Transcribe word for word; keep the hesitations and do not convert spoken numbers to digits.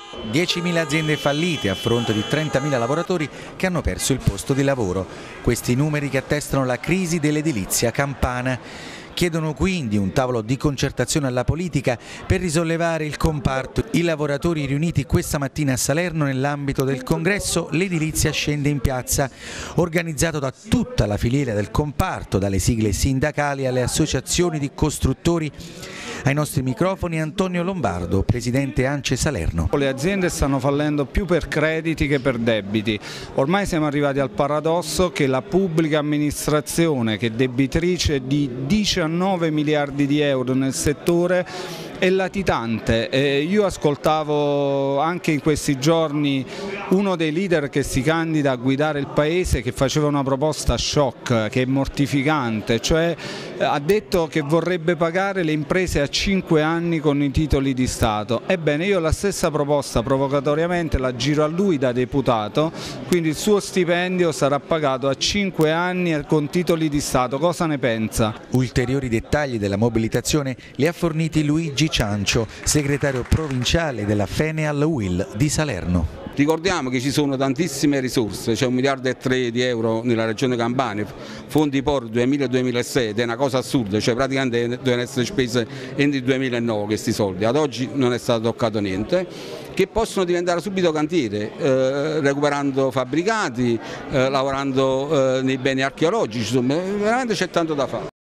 diecimila aziende fallite a fronte di trentamila lavoratori che hanno perso il posto di lavoro. Questi numeri che attestano la crisi dell'edilizia campana. Chiedono quindi un tavolo di concertazione alla politica per risollevare il comparto. I lavoratori riuniti questa mattina a Salerno nell'ambito del congresso L'edilizia scende in piazza, organizzato da tutta la filiera del comparto, dalle sigle sindacali alle associazioni di costruttori. Ai nostri microfoni Antonio Lombardo, presidente ANCE Salerno. Le aziende stanno fallendo più per crediti che per debiti. Ormai siamo arrivati al paradosso che la pubblica amministrazione, che è debitrice di diciannove miliardi di euro nel settore, è latitante. Eh, io ascoltavo anche in questi giorni uno dei leader che si candida a guidare il paese, che faceva una proposta shock, che è mortificante, cioè eh, ha detto che vorrebbe pagare le imprese a cinque anni con i titoli di Stato. Ebbene, io la stessa proposta provocatoriamente la giro a lui da deputato, quindi il suo stipendio sarà pagato a cinque anni con titoli di Stato. Cosa ne pensa? Ulteriori dettagli della mobilitazione li ha forniti Luigi Ciancio, segretario provinciale della Feneal Will di Salerno. Ricordiamo che ci sono tantissime risorse, c'è un miliardo e tre di euro nella regione Campania, fondi P O R duemila duemilasei, è una cosa assurda, cioè praticamente devono essere spese entro il duemilanove questi soldi, ad oggi non è stato toccato niente, che possono diventare subito cantiere, eh, recuperando fabbricati, eh, lavorando eh, nei beni archeologici, insomma veramente c'è tanto da fare.